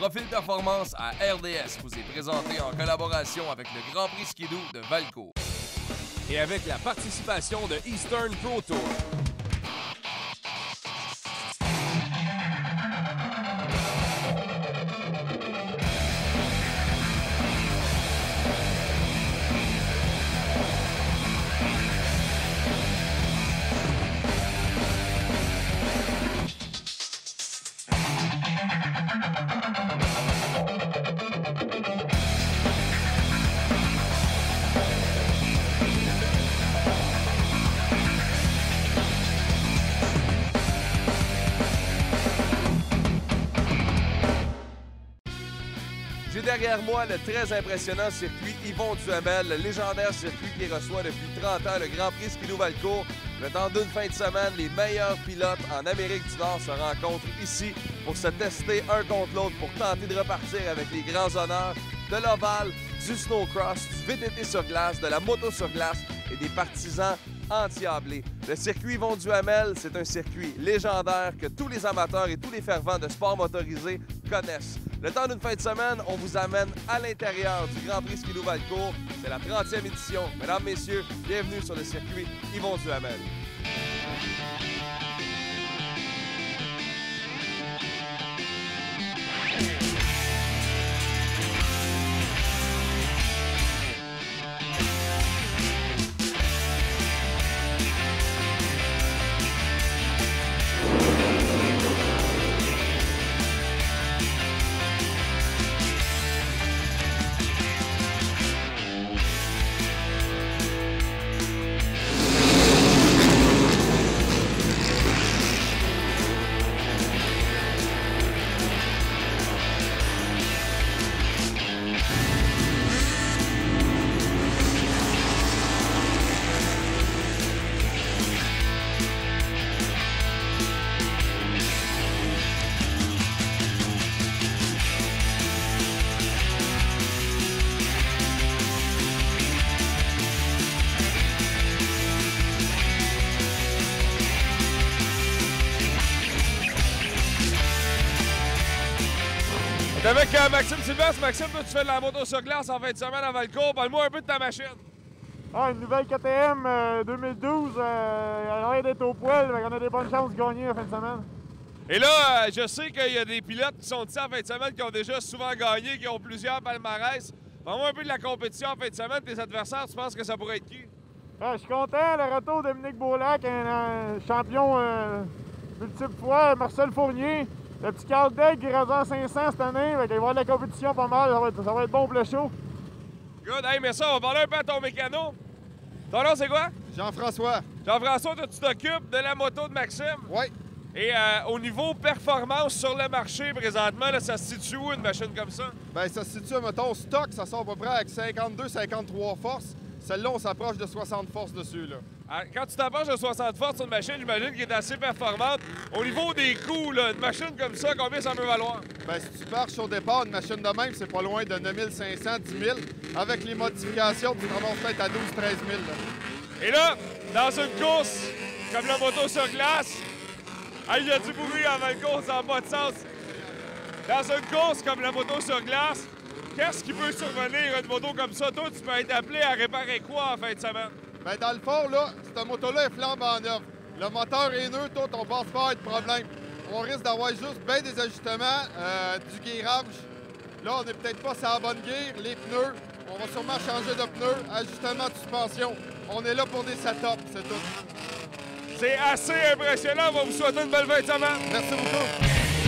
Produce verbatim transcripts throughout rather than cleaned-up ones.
Profil Performance à R D S vous est présenté en collaboration avec le Grand Prix Skidoo de Valcourt. Et avec la participation de Eastern Pro Tour. J'ai derrière moi le très impressionnant circuit Yvon Duhamel, le légendaire circuit qui reçoit depuis trente ans le Grand Prix Skidoo Valcourt. Le temps d'une fin de semaine, les meilleurs pilotes en Amérique du Nord se rencontrent ici pour se tester un contre l'autre pour tenter de repartir avec les grands honneurs de l'ovale, du snowcross, du V T T sur glace, de la moto sur glace et des partisans endiablés. Le circuit Yvon Duhamel, c'est un circuit légendaire que tous les amateurs et tous les fervents de sport motorisé connaissent. Le temps d'une fin de semaine, on vous amène à l'intérieur du Grand Prix Skidoo Valcourt. C'est la trentième édition. Mesdames, Messieurs, bienvenue sur le circuit Yvon Duhamel. T'es avec euh, Maxime Sylvestre. Maxime, toi, tu fais de la moto sur glace en fin de semaine à Valcourt. Parle-moi un peu de ta machine. Ah, une nouvelle K T M euh, deux mille douze, euh, elle a l'air d'être au poil, on a des bonnes chances de gagner la fin de semaine. Et là, euh, je sais qu'il y a des pilotes qui sont ici en fin de semaine qui ont déjà souvent gagné, qui ont plusieurs palmarès. Parle-moi un peu de la compétition en fin de semaine. Tes adversaires, tu penses que ça pourrait être qui? Ah, je suis content, le retour de Dominique Beaulac, un, un champion euh, multiple fois, Marcel Fournier. Le petit Carl Degg qui est rendu en cinq cents cette année, il va y avoir de la compétition pas mal, ça va être, ça va être bon pour le show. Good, hey, mais ça, on va parler un peu à ton mécano. Ton nom, c'est quoi? Jean-François. Jean-François, toi, tu t'occupes de la moto de Maxime. Oui. Et euh, au niveau performance sur le marché, présentement, là, ça se situe où une machine comme ça? Bien, ça se situe, mettons, stock, ça sort à peu près avec cinquante-deux cinquante-trois forces. Celle-là, on s'approche de soixante forces dessus, là. Alors, quand tu t'approches de soixante forces sur une machine, j'imagine qu'elle est assez performante. Au niveau des coûts, là, une machine comme ça, combien ça peut valoir? Bien, si tu marches au départ, une machine de même, c'est pas loin de neuf mille cinq cents, dix mille. Avec les modifications, tu te ramasses peut-être à douze treize mille. Là. Et là, dans une course comme la moto sur glace, ah, il y a du bruit avant une course, ça n'a pas de sens. Dans une course comme la moto sur glace, qu'est-ce qui peut survenir une moto comme ça? Toi, tu peux être appelé à réparer quoi en fin de semaine? Bien, dans le fond, là, cette moto-là est flambe en neuf. Le moteur est neutre, tout, on pense pas avoir de problème. On risque d'avoir juste bien des ajustements, euh, du guérage. Là, on n'est peut-être pas sur la bonne guère, les pneus. On va sûrement changer de pneus, ajustement de suspension. On est là pour des setups, c'est tout. C'est assez impressionnant. On va vous souhaiter une belle fin de semaine. Merci beaucoup.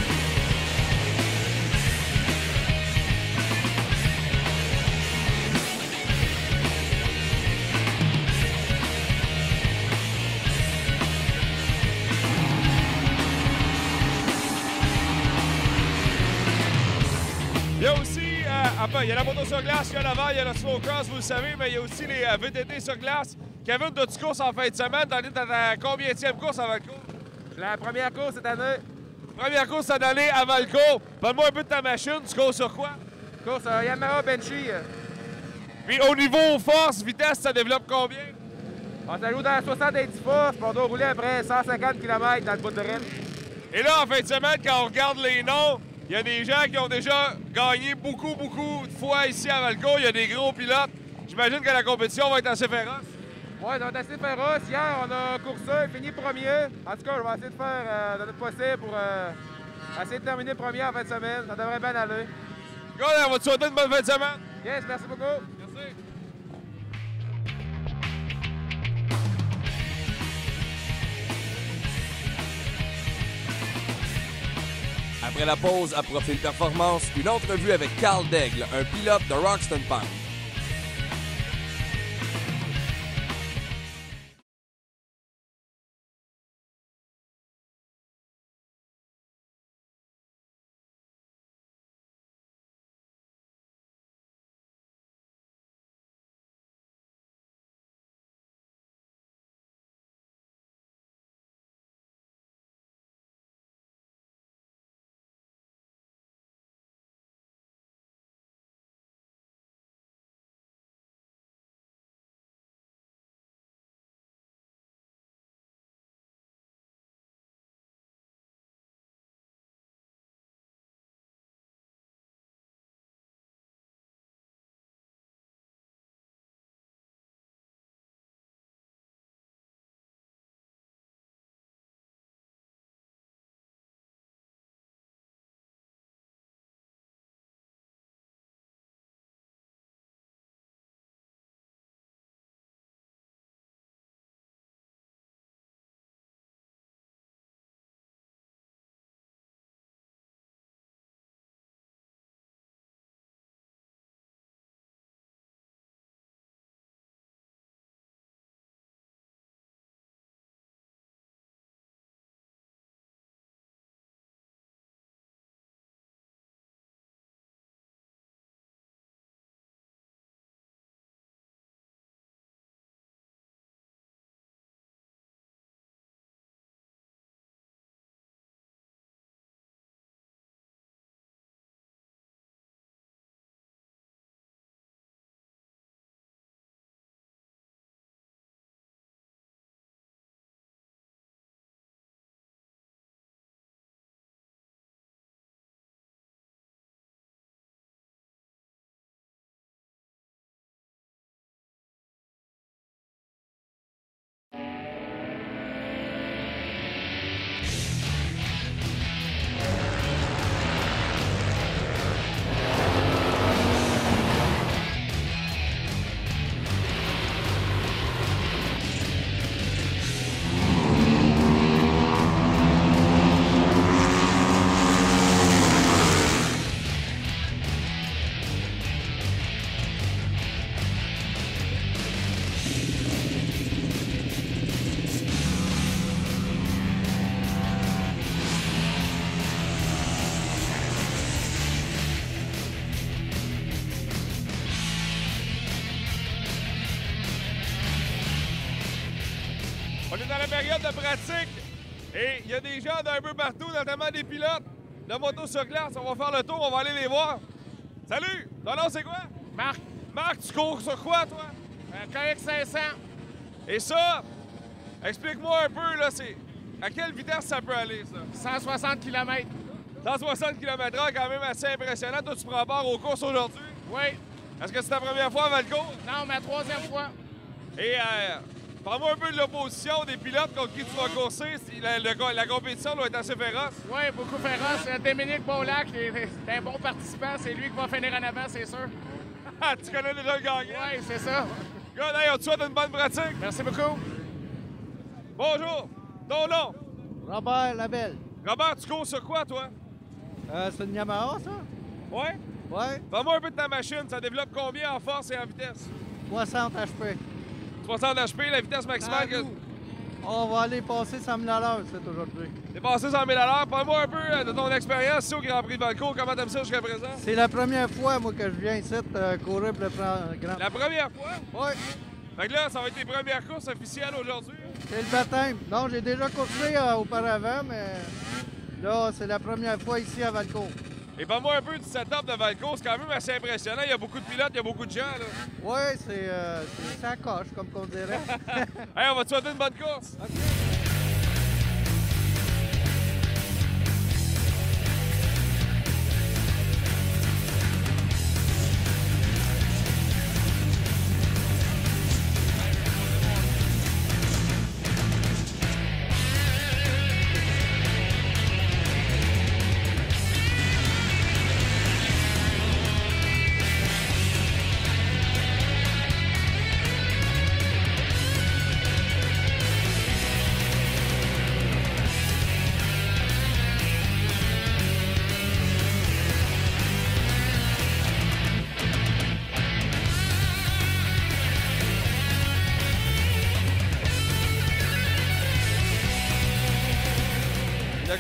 Il y a aussi, euh, enfin, il y a la moto sur glace, il y a l'avant, il y a le snowcross, vous le savez, mais il y a aussi les euh, V T T sur glace. Kevin, as-tu course en fin de semaine? T'en es à ta combienième course à Valcourt? La première course cette année. Première course cette année à Valcourt. Parle-moi un peu de ta machine, tu courses sur quoi? Course euh, Yamaha Benchy. Puis au niveau force, vitesse, ça développe combien? On s'ajoute dans soixante-dix forces, puis on doit rouler après cent cinquante kilomètres dans le bout de rail. Et là, en fin de semaine, quand on regarde les noms, Il y a des gens qui ont déjà gagné beaucoup, beaucoup de fois ici à Valcourt. Il y a des gros pilotes. J'imagine que la compétition va être assez féroce. Ouais, ça va être assez féroce. Hier, on a coursé, fini premier. En tout cas, on va essayer de faire euh, de notre possible pour euh, essayer de terminer premier en fin de semaine. Ça devrait bien aller. Gars, on va te souhaiter une bonne fin de semaine. Yes, merci beaucoup. Merci. Après la pause à Profil Performance, une entrevue avec Carl Daigle, un pilote de Roxton Pound. On est dans la période de pratique et il y a des gens d'un peu partout, notamment des pilotes de moto sur glace. On va faire le tour, on va aller les voir. Salut! Ton nom, c'est quoi? Marc, Marc, tu cours sur quoi, toi? un K X cinq cents. Et ça, explique-moi un peu, là, c'est à quelle vitesse ça peut aller, ça? cent soixante kilomètres. cent soixante kilomètres heure, quand même assez impressionnant. Toi, tu prends part aux courses aujourd'hui? Oui. Est-ce que c'est ta première fois à Valcourt? Non, ma troisième fois. Et euh, parle-moi un peu de l'opposition des pilotes contre qui tu vas courser. Si La, le- la compétition doit être assez féroce. Oui, beaucoup féroce. Euh, Dominique Beaulac est est un bon participant. C'est lui qui va finir en avant, c'est sûr. Ah, tu connais déjà le gagnant? Oui, c'est ça. Good, hey, on te souhaite une bonne pratique. Merci beaucoup. Bonjour. Ton nom? Robert Labelle. Robert, tu cours sur quoi, toi? Euh, c'est une Yamaha, ça? Ouais? Ouais. Parle-moi un peu de ta machine. Ça développe combien en force et en vitesse? soixante H P. soixante H P, la vitesse maximale que... On va aller passer cent mille à l'heure, c'est aujourd'hui. T'es passé cent mille à l'heure. Parle-moi un peu euh, de ton expérience ici au Grand Prix de Valcourt. Comment t'aimes ça jusqu'à présent? C'est la première fois, moi, que je viens ici euh, courir pour le Grand Grand. La première fois? Ouais. Fait que là, ça va être tes premières courses officielles aujourd'hui. C'est le baptême. Non, j'ai déjà coursé euh, auparavant, mais là, c'est la première fois ici à Valcourt. Et parle-moi un peu du setup de Valcourt. C'est quand même assez impressionnant. Il y a beaucoup de pilotes, il y a beaucoup de gens, là. Ouais, c'est euh, c'est ça coche, comme qu'on dirait. Hey, on va te souhaiter une bonne course.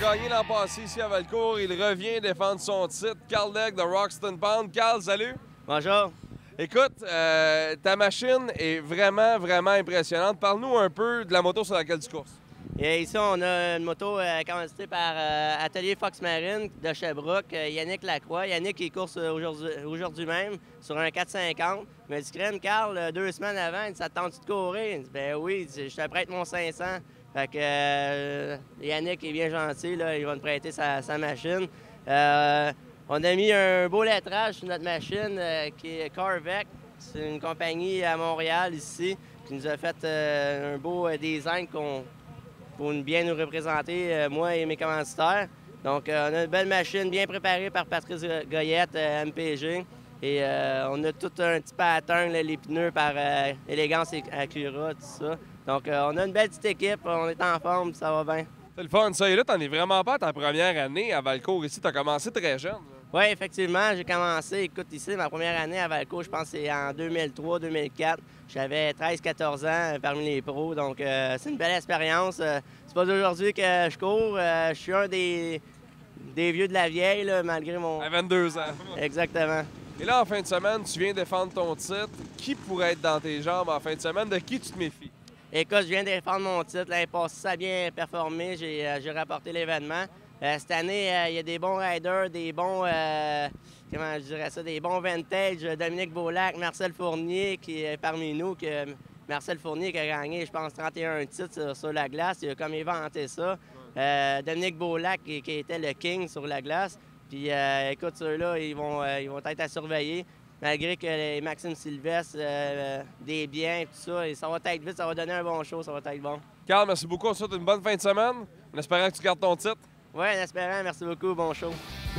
gagné l'an passé ici à Valcourt. Il revient défendre son titre. Carl Legg de Roxton Pound. Carl, salut! Bonjour. Écoute, euh, ta machine est vraiment, vraiment impressionnante. Parle-nous un peu de la moto sur laquelle tu courses. Et ici, on a une moto euh, commanditée par euh, Atelier Fox Marine de Sherbrooke, euh, Yannick Lacroix. Yannick, il course aujourd'hui aujourd'hui même sur un quatre cent cinquante. Il m'a dit, crème, Carl, euh, deux semaines avant, il dit, ça te tente-tu de courir? Il dit, ben oui, il dit, je te prête mon cinq cents. Fait que euh, Yannick est bien gentil, là, il va me prêter sa, sa machine. Euh, on a mis un beau lettrage sur notre machine euh, qui est Carvec. C'est une compagnie à Montréal ici qui nous a fait euh, un beau euh, design qu'on pour bien nous représenter, euh, moi et mes commanditaires. Donc, euh, on a une belle machine bien préparée par Patrice Goyette, euh, M P G. Et euh, on a tout un petit pattern, là, les pneus par euh, Élégance et Acura, tout ça. Donc, euh, on a une belle petite équipe, on est en forme, ça va bien. C'est le fun, ça. Et là, t'en es vraiment pas à ta première année à Valcourt ici. T'as commencé très jeune. Oui, effectivement, j'ai commencé, écoute, ici, ma première année à Valcourt, je pense que c'est en deux mille trois deux mille quatre. J'avais treize quatorze ans parmi les pros, donc euh, c'est une belle expérience. Euh, c'est pas d'aujourd'hui que je cours, euh, je suis un des, des vieux de la vieille, là, malgré mon... À vingt-deux ans. Exactement. Et là, en fin de semaine, tu viens défendre ton titre. Qui pourrait être dans tes jambes en fin de semaine? De qui tu te méfies? Écoute, je viens de défendre mon titre. L'année passée, ça a bien performé. J'ai euh, rapporté l'événement. Euh, cette année, il euh, y a des bons riders, des bons, euh, comment je dirais ça, des bons vintage. Dominique Beaulac, Marcel Fournier qui est parmi nous. Que, Marcel Fournier qui a gagné, je pense, trente et un titres sur, sur la glace. Il a comme inventé ça. Euh, Dominique Beaulac qui, qui était le king sur la glace. Puis euh, écoute, ceux-là, ils vont, euh, ils vont être à surveiller. Malgré que les Maxime Sylvestre, euh, des biens, tout ça, et ça va être vite, ça va donner un bon show, ça va être bon. Carl, merci beaucoup. On te souhaite une bonne fin de semaine. En espérant que tu gardes ton titre. Oui, en espérant. Merci beaucoup. Bon show.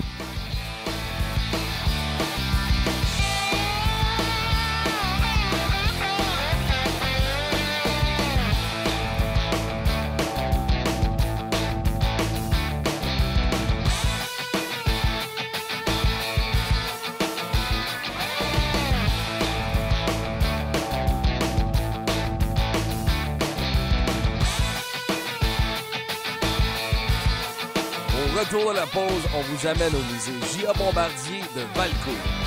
Retour de la pause, on vous amène au musée J A Bombardier de Valcourt.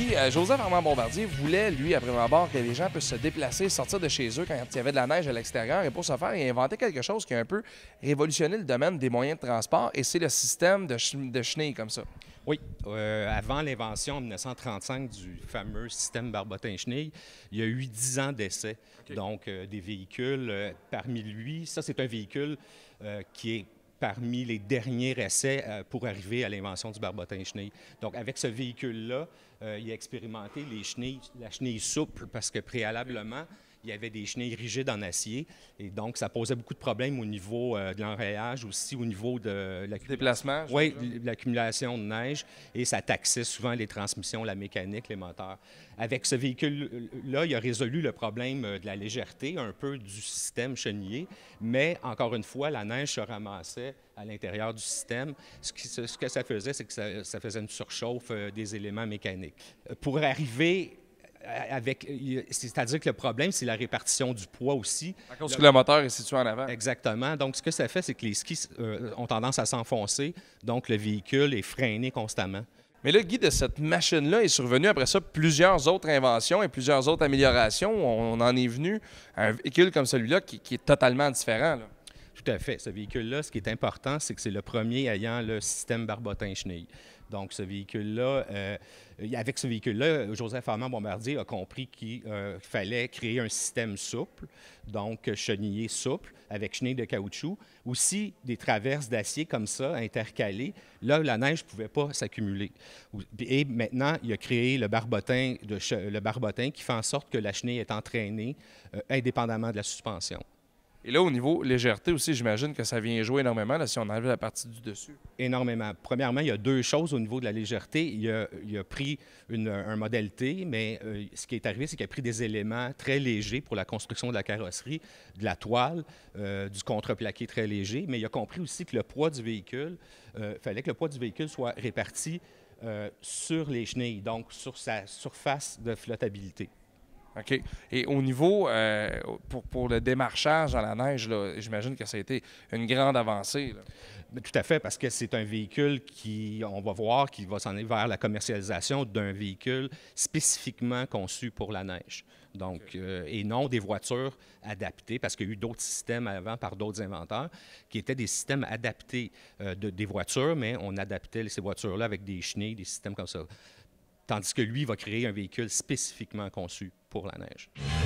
Guy, euh, Joseph Armand-Bombardier voulait, lui, après ma barre, que les gens puissent se déplacer, sortir de chez eux quand il y avait de la neige à l'extérieur. Et pour ce faire, il a inventé quelque chose qui a un peu révolutionné le domaine des moyens de transport, et c'est le système de, ch de chenilles comme ça. Oui. Euh, avant l'invention en mille neuf cent trente-cinq du fameux système Barbotin-Chenille, il y a eu dix ans d'essais. Okay. Donc, euh, des véhicules, euh, parmi lui, ça, c'est un véhicule euh, qui est parmi les derniers essais euh, pour arriver à l'invention du Barbotin-Chenille. Donc, avec ce véhicule-là, euh, il a expérimenté les chenilles, la chenille souple, parce que préalablement, il y avait des chenilles rigides en acier, et donc ça posait beaucoup de problèmes au niveau euh, de l'enrayage, aussi au niveau de l'accumulation. Oui, l'accumulation de neige, et ça taxait souvent les transmissions, la mécanique, les moteurs. Avec ce véhicule-là, il a résolu le problème de la légèreté, un peu du système chenillé, mais encore une fois, la neige se ramassait à l'intérieur du système. Ce, qui, ce que ça faisait, c'est que ça, ça faisait une surchauffe euh, des éléments mécaniques. Pour arriver avec, c'est-à-dire que le problème, c'est la répartition du poids aussi. À cause le... que le moteur est situé en avant. Exactement. Donc, ce que ça fait, c'est que les skis euh, ont tendance à s'enfoncer, donc le véhicule est freiné constamment. Mais là, Guy, de cette machine-là est survenu après ça plusieurs autres inventions et plusieurs autres améliorations. On en est venu à un véhicule comme celui-là qui, qui est totalement différent, là. Tout à fait. Ce véhicule-là, ce qui est important, c'est que c'est le premier ayant le système Barbotin-Chenille. Donc, ce véhicule-là, euh, avec ce véhicule-là, Joseph Armand-Bombardier a compris qu'il euh, fallait créer un système souple, donc chenillé souple, avec chenilles de caoutchouc. Aussi, des traverses d'acier comme ça, intercalées. Là, la neige ne pouvait pas s'accumuler. Et maintenant, il a créé le barbotin, de, le barbotin qui fait en sorte que la chenille est entraînée euh, indépendamment de la suspension. Et là, au niveau légèreté aussi, j'imagine que ça vient jouer énormément là, si on enlève la partie du dessus. Énormément. Premièrement, il y a deux choses au niveau de la légèreté. Il a, il a pris une, un modèle T, mais euh, ce qui est arrivé, c'est qu'il a pris des éléments très légers pour la construction de la carrosserie, de la toile, euh, du contreplaqué très léger, mais il a compris aussi que le poids du véhicule, il euh, fallait que le poids du véhicule soit réparti euh, sur les chenilles, donc sur sa surface de flottabilité. OK. Et au niveau, euh, pour, pour le démarchage dans la neige, j'imagine que ça a été une grande avancée, là. Tout à fait, parce que c'est un véhicule qui, on va voir, qui va s'en aller vers la commercialisation d'un véhicule spécifiquement conçu pour la neige. Donc, okay. euh, et non des voitures adaptées, parce qu'il y a eu d'autres systèmes avant par d'autres inventeurs qui étaient des systèmes adaptés euh, de, des voitures, mais on adaptait ces voitures-là avec des chenilles, des systèmes comme ça. Tandis que lui va créer un véhicule spécifiquement conçu pour la neige.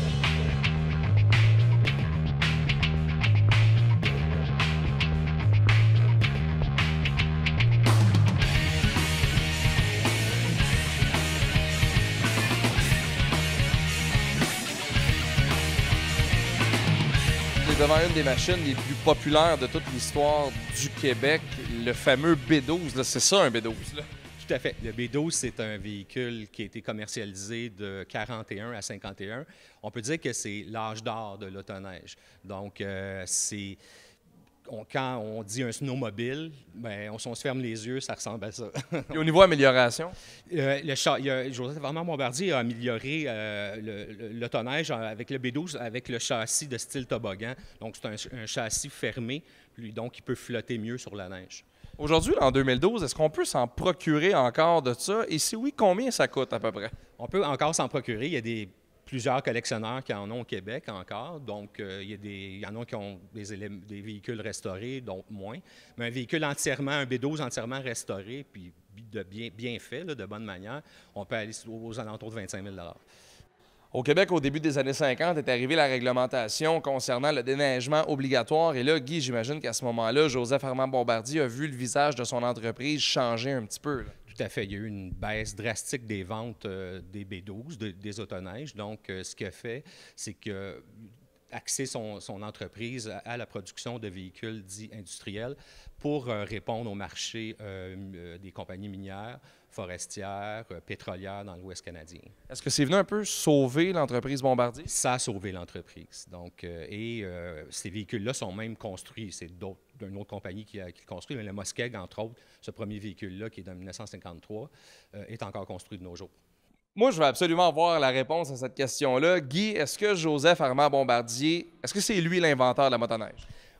On est devant une des machines les plus populaires de toute l'histoire du Québec, le fameux B douze. C'est ça, un B douze, là? Tout à fait. Le B douze, c'est un véhicule qui a été commercialisé de quarante et un à cinquante et un. On peut dire que c'est l'âge d'or de l'autoneige. Donc, euh, c'est... On, quand on dit un snowmobile, bien, on, on se ferme les yeux, ça ressemble à ça. Et au niveau amélioration? Euh, le cha- il y a, Joseph Armand-Bombardier a amélioré euh, l'autoneige avec le B douze, avec le châssis de style toboggan. Donc, c'est un, un châssis fermé, lui, donc il peut flotter mieux sur la neige. Aujourd'hui, en deux mille douze, est-ce qu'on peut s'en procurer encore de ça? Et si oui, combien ça coûte à peu près? On peut encore s'en procurer. Il y a des, plusieurs collectionneurs qui en ont au Québec encore. Donc, euh, il, y a des, il y en a qui ont des, éléments, des véhicules restaurés, d'autres moins. Mais un véhicule entièrement, un B douze entièrement restauré, puis de bien, bien fait, là, de bonne manière, on peut aller aux alentours de vingt-cinq mille dollars. Au Québec, au début des années cinquante, est arrivée la réglementation concernant le déneigement obligatoire. Et là, Guy, j'imagine qu'à ce moment-là, Joseph Armand-Bombardier a vu le visage de son entreprise changer un petit peu, là. Tout à fait. Il y a eu une baisse drastique des ventes euh, des B douze, de, des autoneiges. Donc, euh, ce qu'il a fait, c'est que axer son, son entreprise à, à la production de véhicules dits industriels pour euh, répondre au marché euh, euh, des compagnies minières, forestières, euh, pétrolières dans l'Ouest canadien. Est-ce que c'est venu un peu sauver l'entreprise Bombardier? Ça a sauvé l'entreprise. Donc, euh, et euh, ces véhicules-là sont même construits. C'est d'autres, d'une autre compagnie qui, a, qui le construit. Mais le Muskeg, entre autres, ce premier véhicule-là, qui est de mille neuf cent cinquante-trois, euh, est encore construit de nos jours. Moi, je veux absolument avoir la réponse à cette question-là. Guy, est-ce que Joseph Armand-Bombardier, est-ce que c'est lui l'inventeur de la motoneige?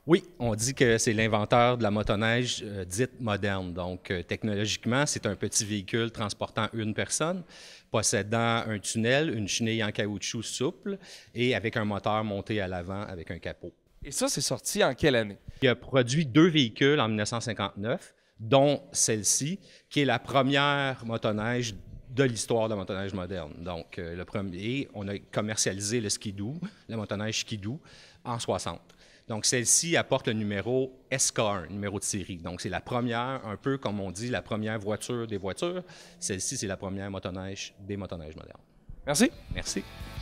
Oui, on dit que c'est l'inventeur de la motoneige euh, dite moderne. Donc, euh, technologiquement, c'est un petit véhicule transportant une personne, possédant un tunnel, une chenille en caoutchouc souple et avec un moteur monté à l'avant avec un capot. Et ça, c'est sorti en quelle année? Il a produit deux véhicules en mille neuf cent cinquante-neuf, dont celle-ci, qui est la première motoneige de l'histoire de la motoneige moderne. Donc, euh, le premier, on a commercialisé le skidoo, la motoneige skidoo, en soixante. Donc, celle-ci apporte le numéro S K un, numéro de série. Donc, c'est la première, un peu comme on dit, la première voiture des voitures. Celle-ci, c'est la première motoneige des motoneiges modernes. Merci. Merci.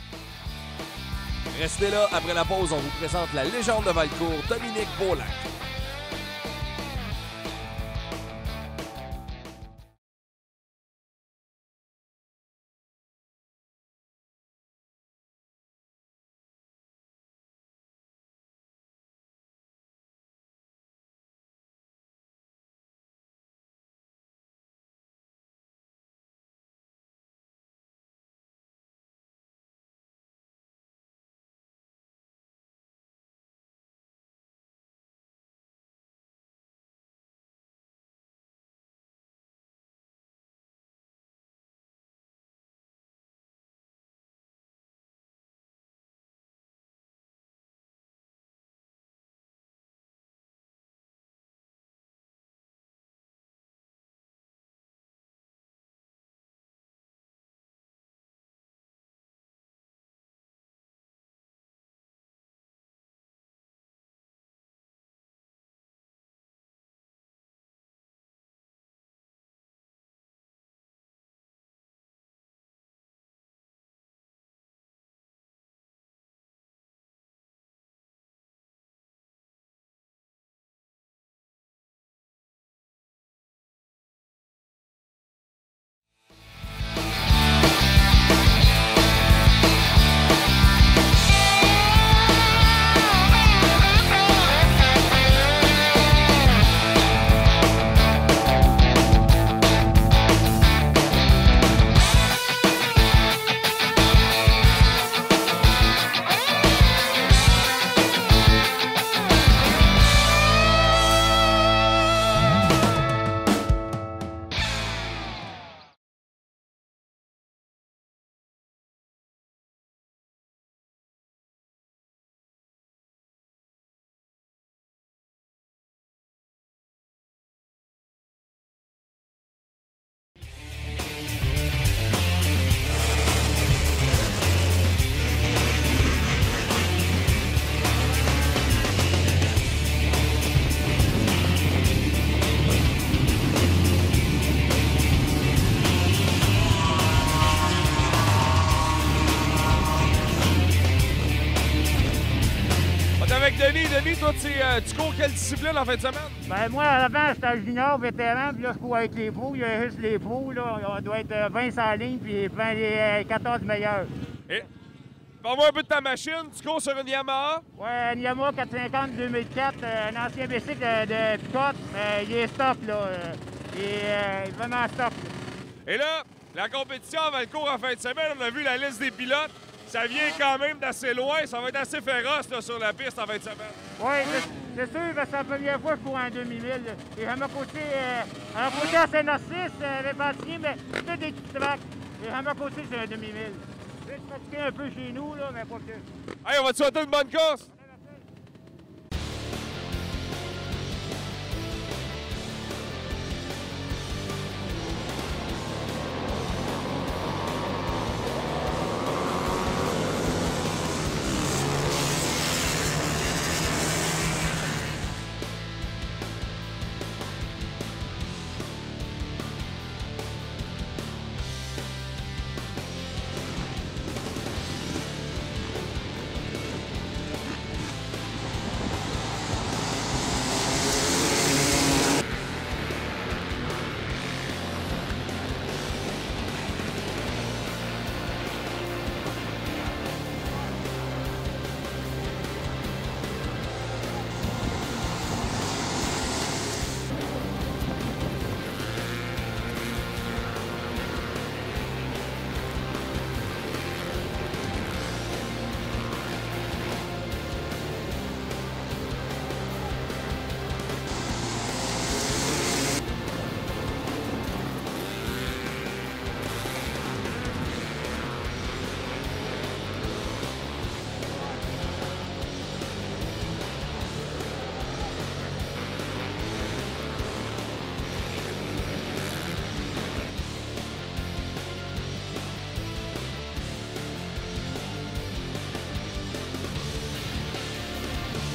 Restez là, après la pause, on vous présente la légende de Valcourt, Dominique Beaulac. Avec Denis. Denis, toi, tu, euh, tu cours quelle discipline en fin de semaine? Ben moi, avant, j'étais junior, vétéran, puis là, je cours avec les pros. Il y a juste les pros, là. On doit être vingt sur la ligne, puis vingt, les quatorze meilleurs. Et parle-moi un peu de ta machine. Tu cours sur une Yamaha? Ouais, un Yamaha quatre cent cinquante deux mille quatre, euh, un ancien bicycle de, de pick-up. Euh, il est stock, là. Euh, il, est, euh, il est vraiment stock. Là. Et là, la compétition va le cours en fin de semaine. On a vu la liste des pilotes. Ça vient quand même d'assez loin. Ça va être assez féroce là, sur la piste en fin de semaine. Oui, c'est sûr, parce que c'est la première fois que je cours en deux mille. Et à ma côté, euh, à ma côté à Saint-Narcisse, euh, avec Bastien, mais c'est des petits tracks. Et à ma côté, c'est un deux mille. Je vais pratiquer un peu chez nous, là, mais pas plus. Hey, on va te souhaiter une bonne course!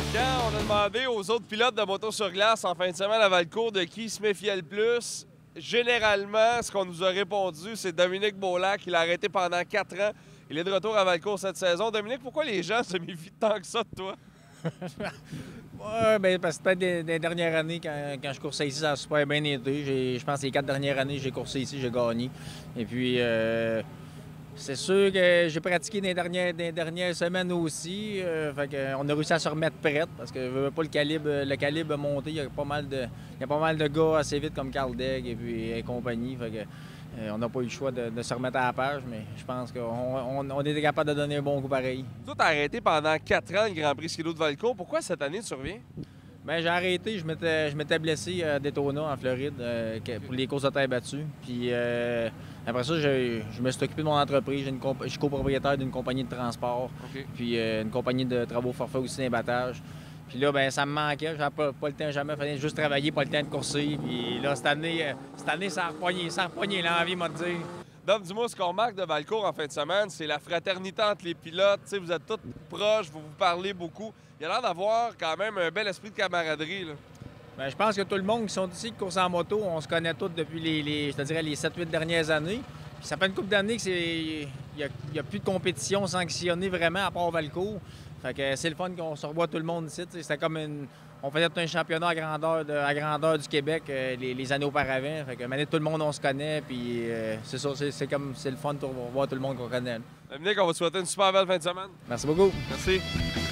Quand on a demandé aux autres pilotes de moto sur glace en fin de semaine à Valcourt de qui se méfiait le plus, généralement, ce qu'on nous a répondu, c'est Dominique Beaulac. Il a arrêté pendant quatre ans. Il est de retour à Valcourt cette saison. Dominique, pourquoi les gens se méfient tant que ça de toi? Oui, bien, parce que peut-être des, des dernières années, quand, quand je coursais ici, ça a super bien été. Je pense que les quatre dernières années, j'ai coursé ici, j'ai gagné. Et puis, euh, c'est sûr que j'ai pratiqué dans les dernières, dans les dernières semaines aussi. Euh, fait que, on a réussi à se remettre prête parce que je veux pas le calibre, le calibre monter. Il y a pas mal de, il y a pas mal de gars assez vite comme Carl Degg et puis et compagnie. Fait que, euh, on n'a pas eu le choix de, de se remettre à la page, mais je pense qu'on on, on était capable de donner un bon coup pareil. Toi, tu as arrêté pendant quatre ans le Grand Prix Ski-Doo de Valcourt. Pourquoi cette année tu reviens? Bien, j'ai arrêté. Je m'étais, je m'étais blessé à Daytona, en Floride, euh, pour les courses de terre battue. Puis euh, après ça, je, je me suis occupé de mon entreprise. J'ai une comp- je suis copropriétaire d'une compagnie de transport. Okay. Puis euh, une compagnie de travaux forfaits aussi d'abattage. Puis là, ben ça me manquait. J'avais pas, pas le temps jamais. Il fallait juste travailler, pas le temps de courser. Puis là, cette année, euh, cette année ça a repogné, ça a repogné l'envie, m'a dit. Dom, dis-moi, ce qu'on remarque de Valcourt en fin de semaine, c'est la fraternité entre les pilotes. T'sais, vous êtes tous proches, vous vous parlez beaucoup. Il y a l'air d'avoir quand même un bel esprit de camaraderie, là. Bien, je pense que tout le monde qui sont ici, qui course en moto, on se connaît tous depuis les, les je te dirais, les sept huit dernières années. Puis ça fait une couple d'années qu'il n'y a, a plus de compétition sanctionnée vraiment à part Valcourt. Fait que c'est le fun qu'on se revoit tout le monde ici. C'était comme une... On faisait tout un championnat à grandeur, de, à grandeur du Québec euh, les, les années auparavant. Fait que maintenant, tout le monde, on se connaît. Puis euh, c'est ça, c'est, c'est comme c'est le fun de revoir tout le monde qu'on connaît. Dominique, on va te souhaiter une super belle fin de semaine. Merci beaucoup. Merci.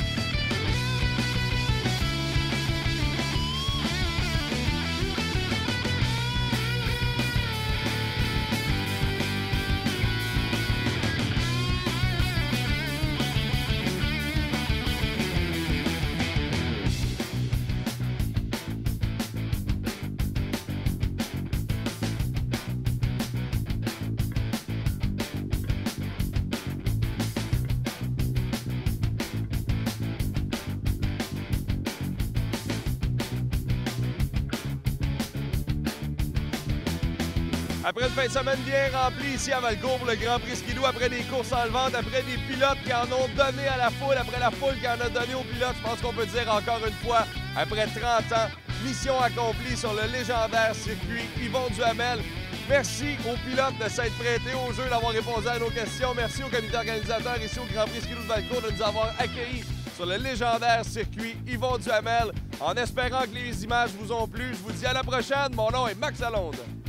Après une fin de semaine bien remplie ici à Valcourt pour le Grand Prix Ski-Doo, après des courses en vente, après des pilotes qui en ont donné à la foule, après la foule qui en a donné aux pilotes, je pense qu'on peut dire encore une fois, après trente ans, mission accomplie sur le légendaire circuit Yvon Duhamel. Merci aux pilotes de s'être prêtés au jeu, d'avoir répondu à nos questions. Merci au comité organisateur ici au Grand Prix Ski-Doo de Valcourt de nous avoir accueillis sur le légendaire circuit Yvon Duhamel. En espérant que les images vous ont plu, je vous dis à la prochaine. Mon nom est Max Lalonde.